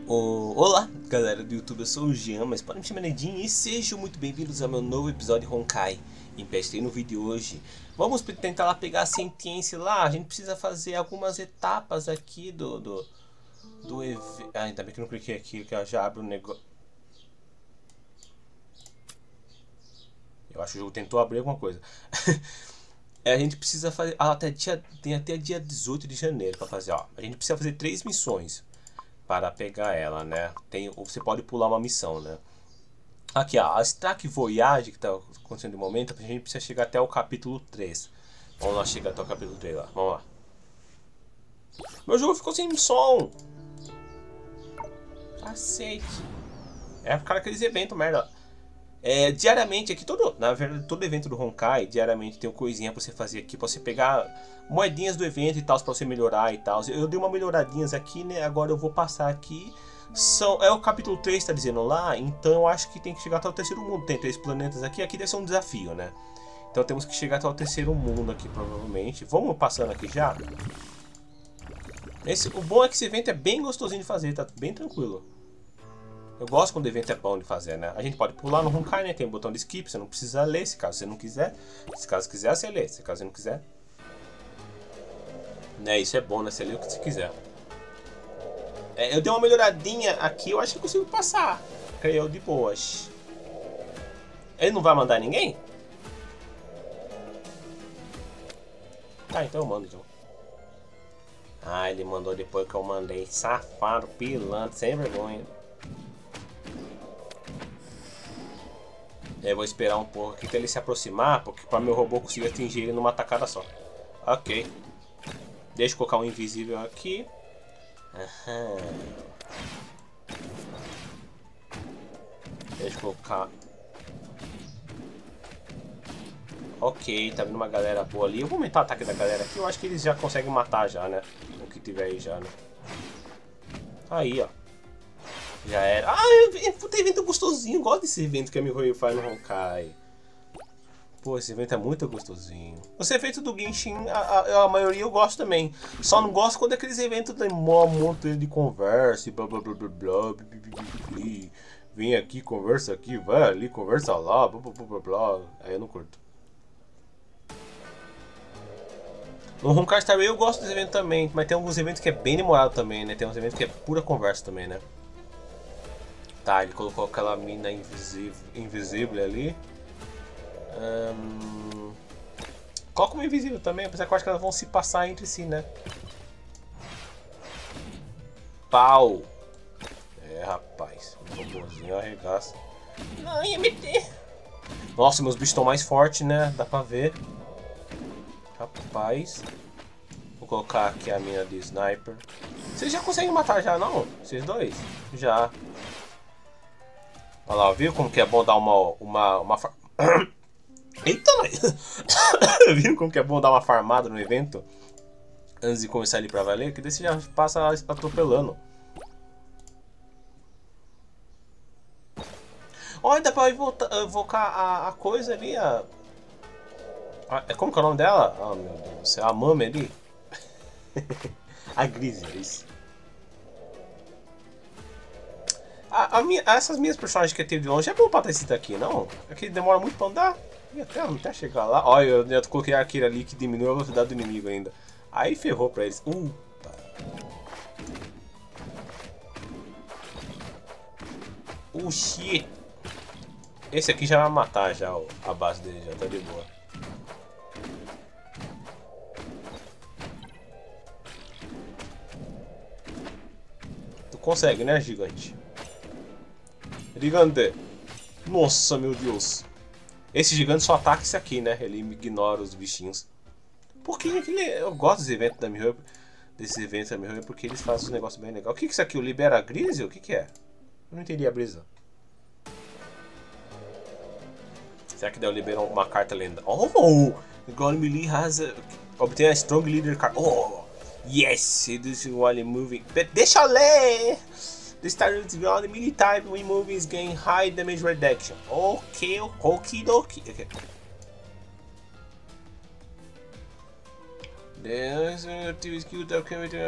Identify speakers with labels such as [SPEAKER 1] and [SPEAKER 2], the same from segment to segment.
[SPEAKER 1] Olá, galera do YouTube, eu sou o Jean, mas podem me chamar Nedinho e sejam muito bem-vindos ao meu novo episódio de Honkai Impact. No vídeo de hoje, vamos tentar lá pegar a sentença lá. A gente precisa fazer algumas etapas aqui do evento. Ah, ainda bem que eu não cliquei aqui, que já abre o negócio. Eu acho que o jogo tentou abrir alguma coisa. A gente precisa fazer. Tem até dia 18 de janeiro para fazer. Ó, a gente precisa fazer 3 missões para pegar ela, né? Você pode pular uma missão, né? Aqui, ó, a Stack Voyage que tá acontecendo no momento, a gente precisa chegar até o capítulo 3. Vamos lá chegar até o capítulo 3 lá. Vamos lá. Meu jogo ficou sem som. Cacete. É por causa daqueles eventos, merda. Diariamente aqui, na verdade, todo evento do Honkai, diariamente tem uma coisinha pra você fazer aqui, pra você pegar moedinhas do evento e tal, pra você melhorar e tal. Eu dei uma melhoradinhas aqui, né? Agora eu vou passar aqui. É o capítulo 3, tá dizendo lá, então eu acho que tem que chegar até o terceiro mundo. Tem 3 planetas aqui, aqui deve ser um desafio, né? Então temos que chegar até o terceiro mundo aqui, provavelmente. Vamos passando aqui já. O bom é que esse evento é bem gostosinho de fazer, tá bem tranquilo. Eu gosto quando o evento é bom de fazer, né? A gente pode pular no Honkai, né? Tem um botão de skip, você não precisa ler, se caso você não quiser. Se caso quiser, você lê. Se caso você não quiser... Né, isso é bom, né? Você lê o que você quiser. Eu dei uma melhoradinha aqui, eu acho que eu consigo passar. Creio de boas. Ele não vai mandar ninguém? Tá, então eu mando, então. Ah, ele mandou depois que eu mandei. Safado, pilantra, sem vergonha. Eu vou esperar um pouco aqui até ele se aproximar, porque para meu robô conseguir atingir ele numa tacada só. Ok. Deixa eu colocar um invisível aqui. Aham. Deixa eu colocar... Ok, tá vindo uma galera boa ali. Eu vou aumentar o ataque da galera aqui. Eu acho que eles já conseguem matar já, né? O que tiver aí já, né? Aí, ó. Já era. Puta evento gostosinho. Gosto desse evento que a MiHoYo faz no Honkai. Pô, esse evento é muito gostosinho. Esse evento do Genshin, a maioria eu gosto também. Só não gosto quando é aqueles eventos tem um monte de conversa e blá blá blá blá blá, blá, blá, blá. Vem aqui, conversa aqui, vai ali, conversa lá, blá blá blá blá blá. Aí eu não curto. No Honkai Star Rail eu gosto desse evento também, mas tem alguns eventos que é bem demorado também, né? Tem uns eventos que é pura conversa também, né? Tá, ele colocou aquela mina invisível ali. Coloca uma invisível também, apesar que eu acho que elas vão se passar entre si, né? Pau! Rapaz, o robôzinho arregaça. Não, ia meter! Nossa, meus bichos estão mais fortes, né? Dá pra ver. Rapaz. Vou colocar aqui a mina de sniper. Vocês já conseguem matar já, não? Vocês dois? Já. Olha lá, viu como que é bom dar uma Eita, viu como que é bom dar uma farmada no evento? Antes de começar ele pra valer, que desse já passa atropelando. Olha, dá pra evocar a coisa ali, como que é o nome dela? Oh, meu Deus do céu, a Mami ali. A Grise, é isso. Essas minhas personagens que eu tenho de longe é bom pra ter esse daqui, não? É que demora muito pra andar. E até chegar lá. Olha, eu coloquei aquele ali que diminui a velocidade do inimigo ainda. Aí ferrou pra eles. Shit. Esse aqui já vai matar já a base dele, já tá de boa. Tu consegue, né, gigante? Gigante. Nossa, meu Deus. Esse gigante só ataca esse aqui, né? Ele ignora os bichinhos. Porque eu gosto desse evento da MiHoYo. Porque eles fazem um negócio bem legal. O que é isso aqui? O Libera Grise? O que é? Eu não entendi a brisa. Será que daí eu libero uma carta lenda? Oh! God Melee obtain a strong leader card. Oh! Yes! This is while moving. Deixa eu ler! The start ground melee type when moving is gain high damage reduction. Ok, okidoki. Okay. Tive skill da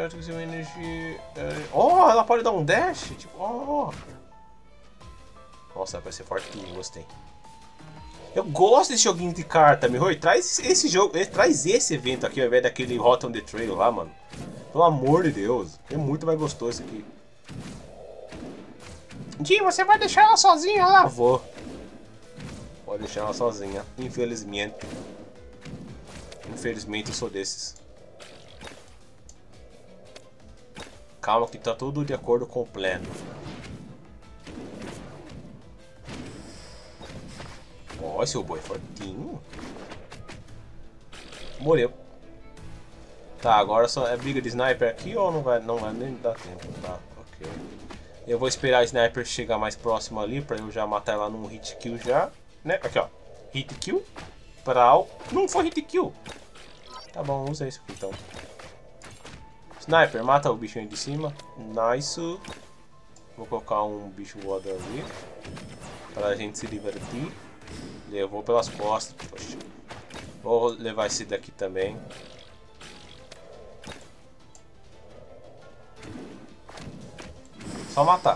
[SPEAKER 1] Oh, ela pode dar um dash? Tipo, oh. Nossa, vai ser fortinho, gostei. Eu gosto desse joguinho de carta, meu. Traz esse jogo, traz esse evento aqui ao invés daquele Hot on the Trail lá, mano. Pelo amor de Deus, é muito mais gostoso esse aqui. Jim, você vai deixar ela sozinha lá? Vou. Pode deixar ela sozinha, infelizmente. Infelizmente eu sou desses. Calma que tá tudo de acordo com o plano. Ó, esse robô é fortinho. Morreu. Tá, agora só é briga de sniper aqui ou não vai nem dar tempo? Tá, ok. Eu vou esperar a sniper chegar mais próximo ali pra eu já matar ela num hit kill já. Né? Aqui, ó. Hit kill. Prau. Não foi hit kill. Tá bom, usa isso aqui então. Sniper, mata o bichinho de cima. Nice. Vou colocar um bicho voador ali. Pra gente se divertir. Levou pelas costas. Poxa. Vou levar esse daqui também. Só matar.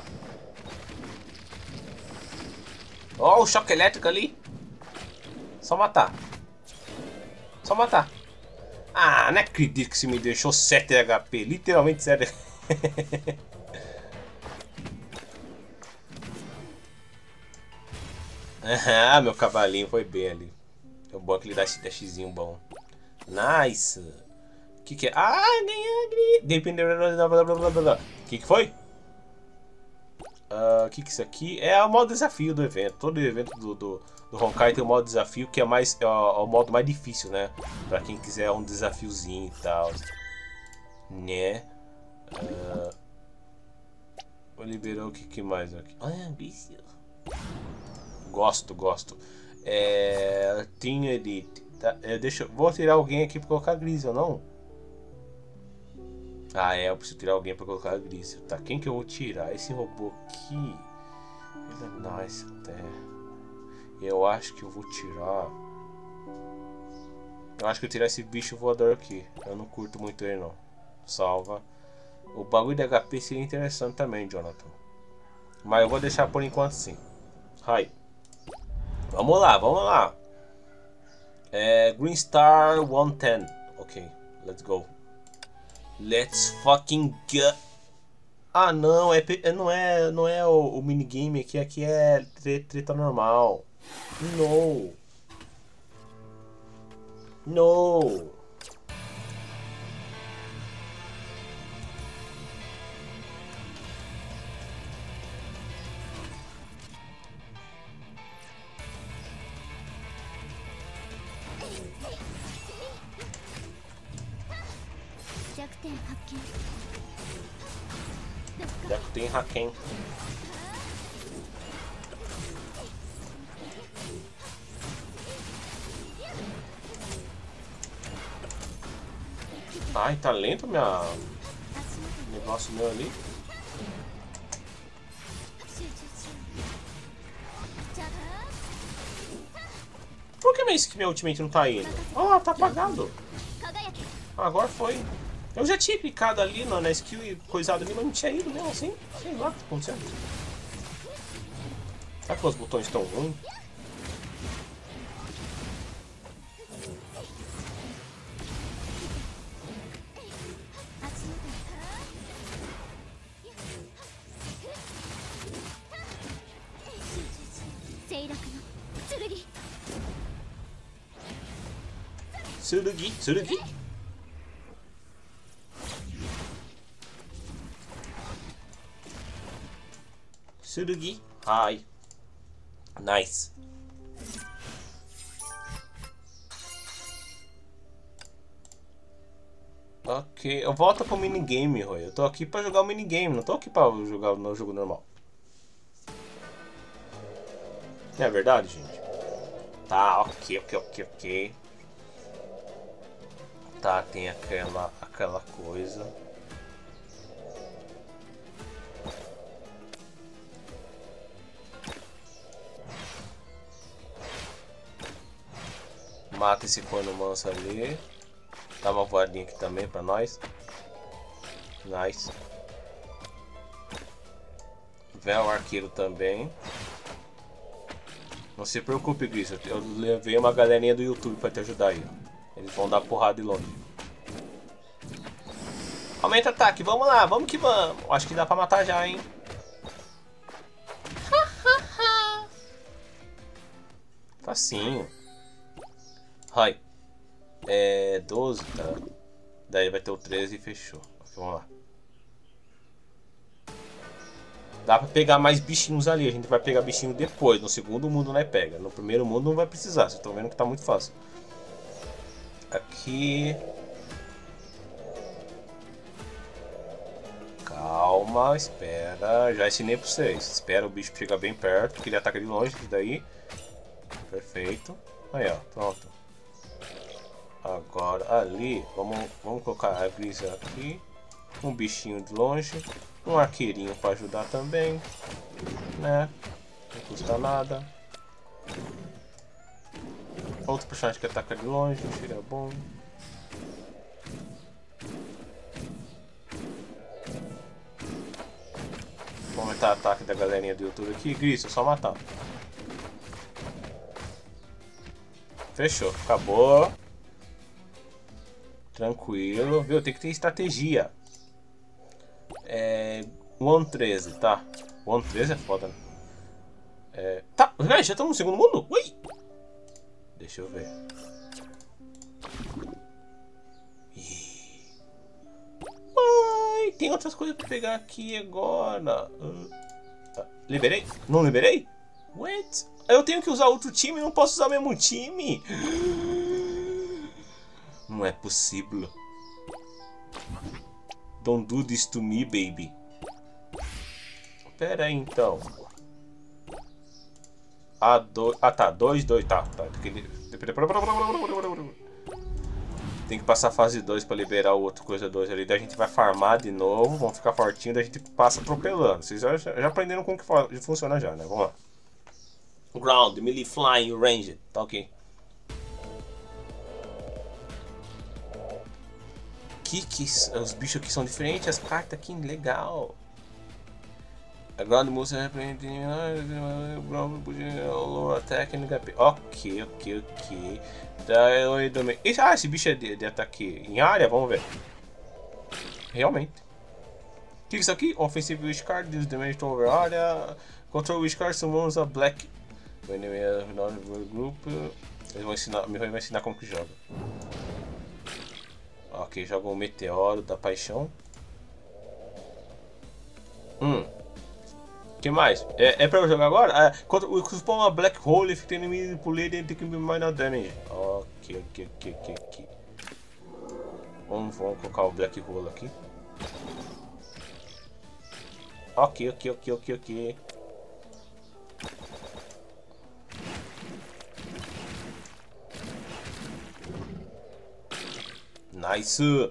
[SPEAKER 1] Ó, o choque elétrico ali. Só matar. Só matar. Ah, não acredito que você me deixou 7 HP. Literalmente 7 HP. Ah, meu cavalinho foi bem ali. É bom que ele dá esse dashzinho bom. Nice. O que é? Ah, ganhei. Dependendo. O que foi? O que é isso aqui? É o modo desafio do evento. Todo evento do Honkai tem o modo desafio que é mais o modo mais difícil, né? Pra quem quiser um desafiozinho e tal. Né? Vou liberar o que mais aqui? Ah, bicho. Gosto. Team Edit. Tá, vou tirar alguém aqui pra colocar Gris, ou não? Ah, eu preciso tirar alguém pra colocar Gris. Tá, quem que eu vou tirar? Esse robô aqui. Ele é nice até. Eu acho que eu vou tirar. Eu acho que eu tirar esse bicho voador aqui. Eu não curto muito ele, não. Salva. O bagulho de HP seria interessante também, Jonathan. Mas eu vou deixar por enquanto sim. Hi. Vamos lá. Green Star 110. Ok, let's go. Let's fucking go. Ah, não, não é o minigame aqui é treta normal. No. Já que tem Haken. Ai, tá lento negócio meu ali. Por que meu ultimate não tá indo? Ah, tá apagado. Agora foi. Eu já tinha clicado ali na skill e coisado ali, mas não tinha ido mesmo assim. Sei lá o que tá acontecendo. Será que os botões estão ruins? Tsurugi? Tsurugi? Ai. Nice. Ok, eu volto pro minigame, Roy. Eu tô aqui pra jogar o minigame, não tô aqui pra jogar o meu jogo normal. Não é verdade, gente? Tá, ok. Tá, tem aquela coisa. Mata esse corno manso ali. Dá uma voadinha aqui também pra nós. Nice. Vem o arqueiro também. Não se preocupe, Gris. Eu levei uma galerinha do YouTube pra te ajudar aí. Eles vão dar porrada de longe. Aumenta o ataque. Vamos lá. Vamos que vamos. Acho que dá pra matar já, hein. Facinho. Vai. É 12, tá? Daí vai ter o 13 e fechou. Vamos lá. Dá pra pegar mais bichinhos ali. A gente vai pegar bichinho depois. No segundo mundo nós pega. No primeiro mundo não vai precisar. Vocês estão vendo que tá muito fácil. Aqui. Calma, espera. Já ensinei pra vocês. Espera o bicho chegar bem perto. Que ele ataca de longe. Daí. Perfeito. Aí, ó. Pronto. Agora ali. Vamos colocar a Grisa aqui. Um bichinho de longe. Um arqueirinho para ajudar também, né? Não custa nada. Outro personagem que ataca de longe, seria bom. Vamos aumentar o ataque da galerinha do YouTube aqui. Gris, é só matar. Fechou, acabou. Tranquilo, viu? Tem que ter estratégia. One 13, tá? One 13 é foda, né? Tá, já estamos no segundo mundo? Ui! Deixa eu ver. Ai, tem outras coisas pra pegar aqui agora. Liberei? Não liberei? What? Eu tenho que usar outro time e não posso usar o mesmo time? Não é possível. Don't do this to me, baby. Pera aí, então. Ah, tá. 2, 2. Tá. Tem que passar a fase 2 pra liberar o outro coisa 2 ali. Daí a gente vai farmar de novo. Vamos ficar fortinho. Daí a gente passa atropelando. Vocês já aprenderam como que funciona já, né? Vamos lá. Ground, melee, flying, range. Tá ok. Os bichos aqui são diferentes, as cartas aqui, legal. Agora moça repreende low attack and HP. Ok. Esse bicho é de ataque em área, vamos ver. Realmente. O que é isso aqui? Offensive Wishcard, deals damage to over area. Control Wishcard summons a black. Group. Me vai ensinar como que joga. Ok, joga um meteoro da paixão. Que mais? É pra eu jogar agora? Quando o spawn uma black hole, if the enemy pulled it, take minor damage. Ok. Vamos colocar o black hole aqui. Ok. Nice.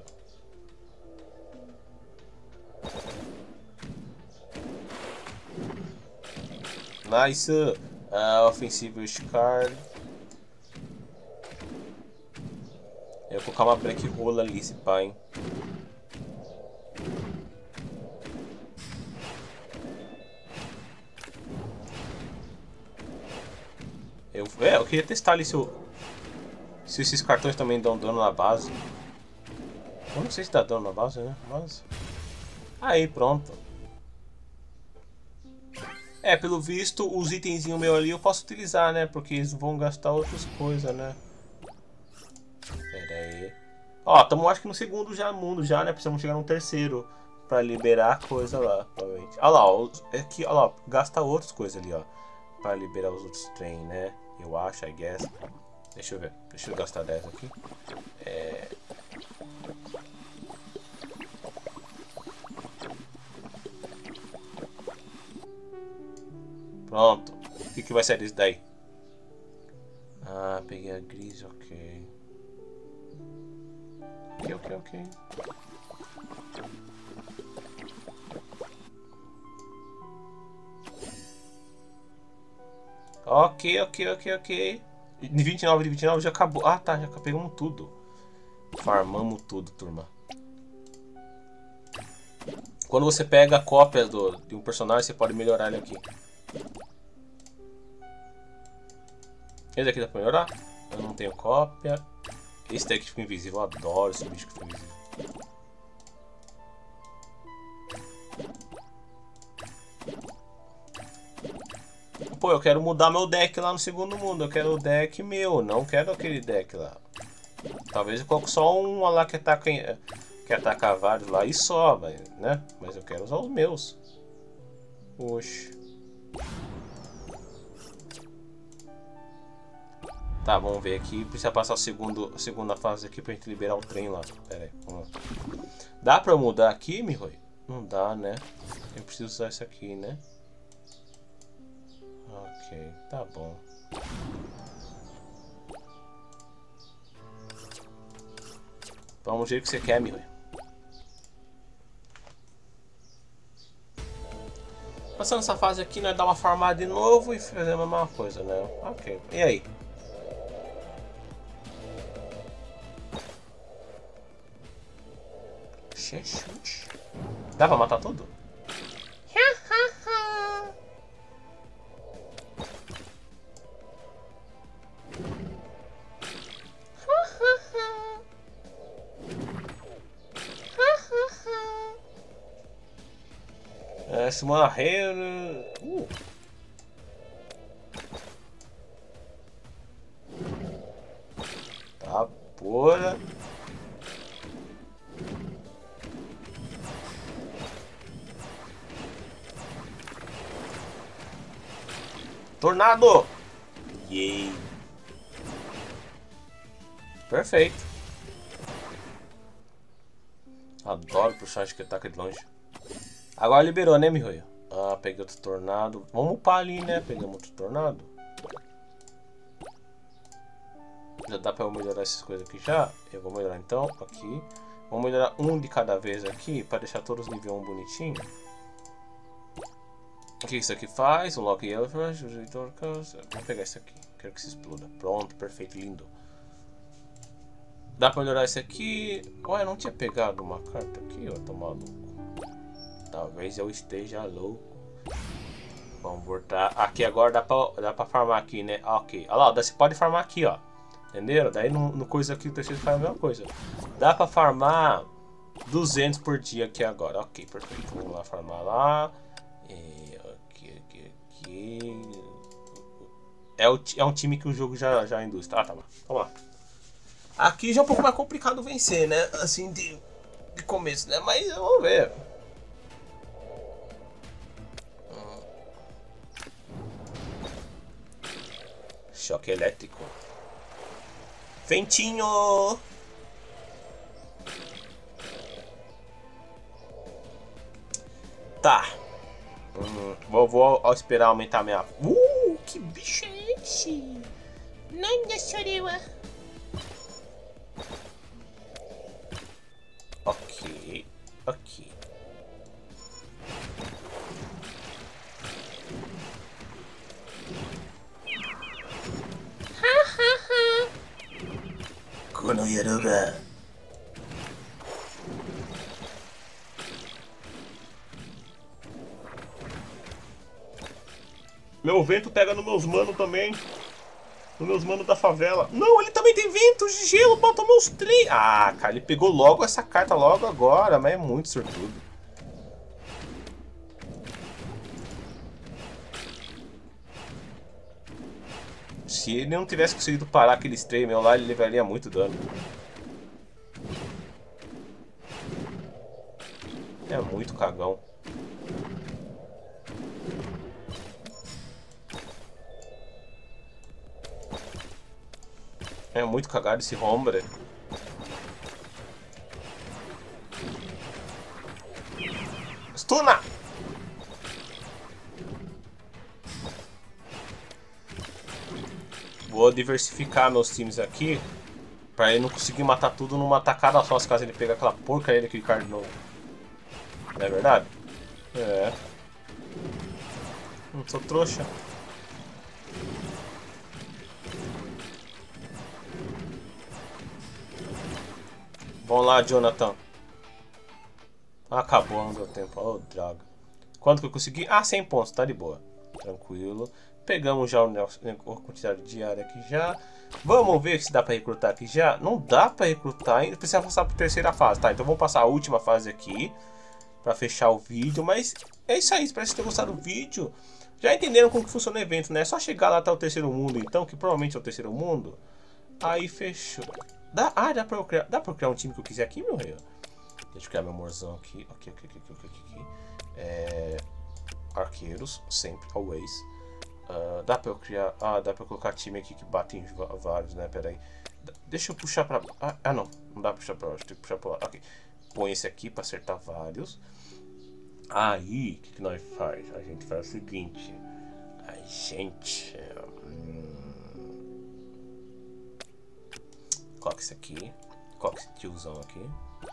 [SPEAKER 1] Offensive Wishcard. Eu vou colocar uma black hole ali, esse pá, hein. Eu queria testar ali se esses cartões também dão dano na base. Eu não sei se dá dano na base, né? Mas... aí, pronto. Pelo visto, os itenzinhos meus ali eu posso utilizar, né? Porque eles vão gastar outras coisas, né? Pera aí. Ó, estamos acho que no segundo mundo já, né? Precisamos chegar no terceiro pra liberar a coisa lá, provavelmente. Olha lá, aqui, olha lá, gasta outras coisas ali, ó. Pra liberar os outros trem, né? Eu acho, I guess. Deixa eu ver. Deixa eu gastar 10 aqui. Pronto. O que vai sair desse daí? Ah, peguei a Gris, ok. Ok. Ok. De 29 já acabou. Ah, tá, já pegamos tudo. Farmamos tudo, turma. Quando você pega a cópia de um personagem, você pode melhorar ele aqui. Esse aqui dá pra melhorar? Eu não tenho cópia. Esse daqui fica invisível. Eu adoro esse bicho que fica invisível. Pô, eu quero mudar meu deck lá no segundo mundo. Eu quero o deck meu, não quero aquele deck lá. Talvez eu coloque só um lá que ataca vários lá e só, né? Mas eu quero usar os meus. Oxe. Tá, vamos ver aqui. Precisa passar a segunda fase aqui pra gente liberar o trem lá. Pera aí, vamos lá. Dá pra eu mudar aqui, Mihoy? Não dá, né? Eu preciso usar isso aqui, né? Ok, tá bom. Vamos do jeito que você quer, Mihoy. Passando essa fase aqui, nós dá uma farmada de novo e fazer a mesma coisa, né? Ok, e aí? Jesus. Dá pra matar tudo? Se morrer... Tá, porra. Tornado! Yay! Perfeito. Adoro puxar que ataca de longe. Agora liberou, né, Mihoyo? Ah, peguei outro tornado. Vamos upar ali, né? Pegamos outro tornado. Já dá pra eu melhorar essas coisas aqui já? Eu vou melhorar então aqui. Vamos melhorar um de cada vez aqui para deixar todos nível 1 bonitinho. O que isso aqui faz? Unlock Yellow Flash, vamos pegar isso aqui. Quero que se exploda. Pronto, perfeito, lindo. Dá pra melhorar esse aqui. Ué, eu não tinha pegado uma carta aqui, ó. Tô maluco. Talvez eu esteja louco. Vamos voltar. Aqui agora dá pra farmar aqui, né? Ok. Olha lá, você pode farmar aqui, ó. Entenderam? Daí no coisa aqui o terceiro faz a mesma coisa. Dá pra farmar 200 por dia aqui agora. Ok, perfeito. Vamos lá farmar lá. Aqui. É um time que o jogo já induz. Tá bom. Vamos lá. Aqui já é um pouco mais complicado vencer, né? Assim, de começo, né? Mas vamos ver. Choque elétrico. Ventinho! Tá. Vou esperar aumentar minha... que bicho é esse? Nanda Sorewa. Ok. Kono Yaruga. Meu vento pega nos meus manos também. Nos meus manos da favela. Não, ele também tem ventos de gelo. Bota meus três. Ah, cara, ele pegou logo essa carta logo agora. Mas é muito sortudo. Se ele não tivesse conseguido parar aquele stray meu lá, ele levaria muito dano. É muito cagão. É muito cagado esse Hombre. Stuna! Vou diversificar meus times aqui pra ele não conseguir matar tudo numa tacada só, se caso ele pegar aquela porcaria daquele card novo. Não é verdade? É. Não sou trouxa. Vamos lá, Jonathan. Acabou, não deu tempo. Oh, droga. Quanto que eu consegui? Ah, 100 pontos, tá de boa. Tranquilo. Pegamos já a quantidade diária aqui já. Vamos ver se dá pra recrutar aqui já. Não dá pra recrutar ainda. Precisa passar pra terceira fase. Tá, então vamos passar a última fase aqui. Pra fechar o vídeo. Mas é isso aí. Espero que ter gostado do vídeo. Já entenderam como que funciona o evento, né? É só chegar lá até o terceiro mundo, então. Que provavelmente é o terceiro mundo. Aí fechou. Dá pra eu criar um time que eu quiser aqui, meu rei? Deixa eu criar meu amorzão aqui. Aqui. Arqueiros, sempre, always. Dá pra eu criar. Dá pra eu colocar time aqui que bate em vários, né? Pera aí. Deixa eu puxar pra. Não. Não dá pra puxar pra baixo. Tem que puxar pra lá. Ok. Põe esse aqui pra acertar vários. Aí, o que nós faz? A gente faz o seguinte. A gente. Coloca esse aqui. Coloca esse tiozão aqui.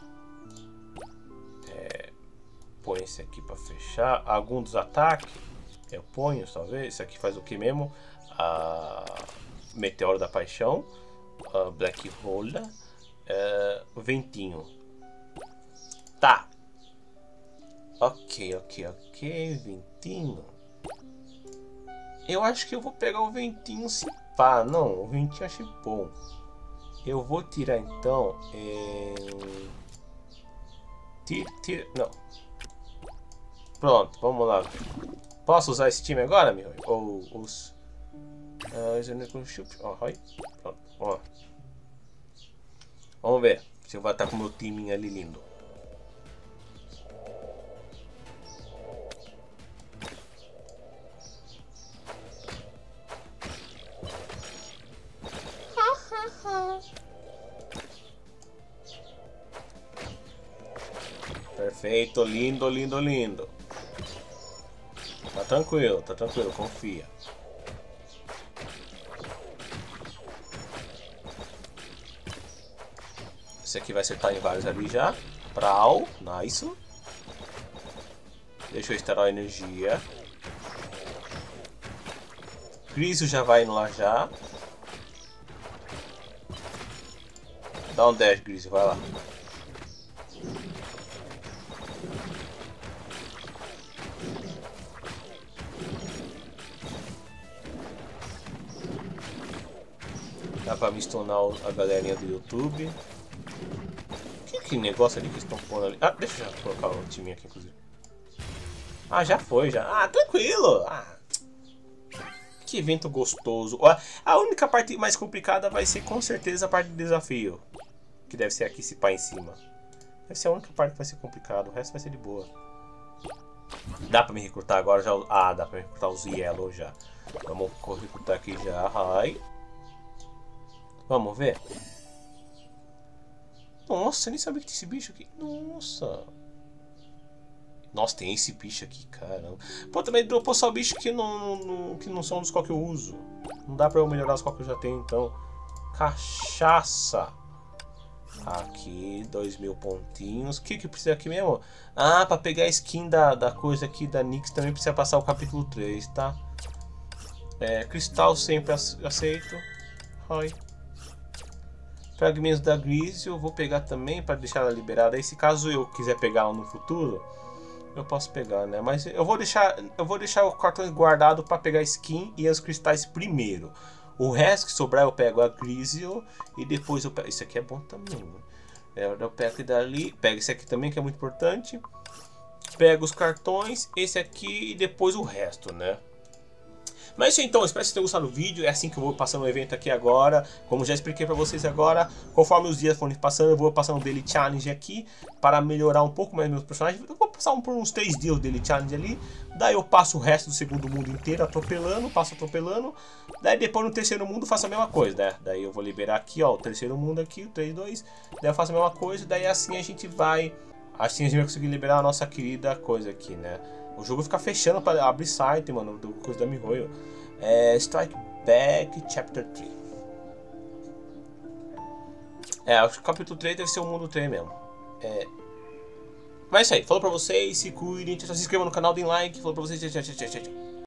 [SPEAKER 1] Põe esse aqui pra fechar. Algum dos ataques eu ponho, talvez. Esse aqui faz o que mesmo? Meteoro da Paixão. Black Roller. Ventinho. Tá. Ok. Ventinho. Eu acho que eu vou pegar o ventinho se pá. Não, o ventinho achei bom. Eu vou tirar então. Não. Pronto, vamos lá. Posso usar esse time agora, meu? Ou os. Pronto, vamos lá. Vamos ver se eu vou estar com o meu timinho ali lindo. Perfeito, lindo. Tá tranquilo, confia. Esse aqui vai acertar em vários ali já. Prau, nice. Deixa eu estourar a energia. Grisio já vai indo lá já. Dá um dash, Grisio, vai lá. Dá pra me stunar a galerinha do YouTube. Que negócio ali que estão pondo ali? Deixa eu já colocar o time aqui, inclusive. Já foi, já. Tranquilo. Que evento gostoso. A única parte mais complicada vai ser com certeza a parte do desafio. Que deve ser aqui, se pá em cima. Deve ser a única parte que vai ser complicada. O resto vai ser de boa. Dá pra me recrutar agora já? Dá pra me recrutar os Yellow já. Vamos recrutar aqui já. Vamos ver. Nossa, eu nem sabia que tinha esse bicho aqui. Nossa, tem esse bicho aqui, caramba. Pô, também dropou só bicho que não são dos qual que eu uso. Não dá pra eu melhorar os qual que eu já tenho, então. Cachaça. Aqui, 2000 pontinhos. O que precisa aqui mesmo? Pra pegar a skin da coisa aqui da Nyx também precisa passar o capítulo 3, tá? Cristal sempre aceito. Fragmentos da Grisio eu vou pegar também para deixar ela liberada. Aí se caso eu quiser pegar ela no futuro, eu posso pegar, né? Mas eu vou deixar o cartão guardado para pegar a skin e os cristais primeiro. O resto que sobrar eu pego a Grisio e depois eu pego. Isso aqui é bom também, né? Eu pego aqui dali, pego esse aqui também que é muito importante. Pego os cartões, esse aqui e depois o resto, né? Mas é isso então, espero que vocês tenham gostado do vídeo. É assim que eu vou passando o evento aqui agora. Como já expliquei pra vocês agora, conforme os dias forem passando, eu vou passando o Daily Challenge aqui para melhorar um pouco mais meus personagens. Eu vou passar por uns 3 dias o Daily Challenge ali. Daí eu passo o resto do segundo mundo inteiro passo atropelando. Daí depois no terceiro mundo faço a mesma coisa, né? Daí eu vou liberar aqui, ó, o terceiro mundo aqui, o 3, 2. Daí eu faço a mesma coisa, daí assim a gente vai... Assim a gente vai conseguir liberar a nossa querida coisa aqui, né? O jogo fica fechando para abrir site, mano, do coisa da Mihoyo. Strike Back Chapter 3. O capítulo 3 deve ser o mundo 3 mesmo. Mas é isso aí, falou pra vocês, se cuidem, se inscrevam no canal, deem like, falou pra vocês, tchau.